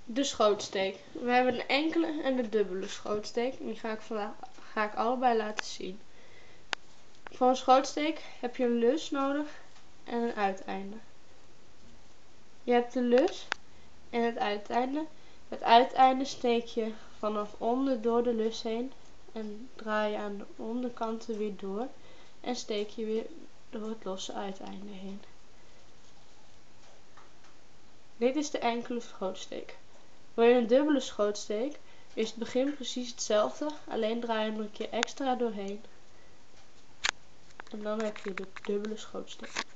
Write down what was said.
De schootsteek. We hebben een enkele en de dubbele schootsteek. En die ga ik allebei laten zien. Voor een schootsteek heb je een lus nodig en een uiteinde. Je hebt de lus en het uiteinde. Het uiteinde steek je vanaf onder door de lus heen en draai je aan de onderkanten weer door en steek je weer door het losse uiteinde heen. Dit is de enkele schootsteek. Wil je een dubbele schootsteek, is het begin precies hetzelfde, alleen draai je hem een keer extra doorheen. En dan heb je de dubbele schootsteek.